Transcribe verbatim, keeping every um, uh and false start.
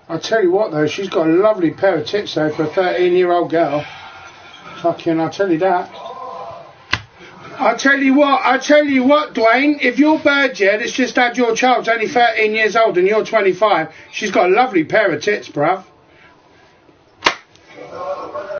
I tell you what though, she's got a lovely pair of tits though for a thirteen year old girl. Fucking, I'll tell you that. I tell you what, I tell you what, Dwayne, if your bird, yeah, that's just had your child's only thirteen years old and you're twenty-five, she's got a lovely pair of tits, bruv.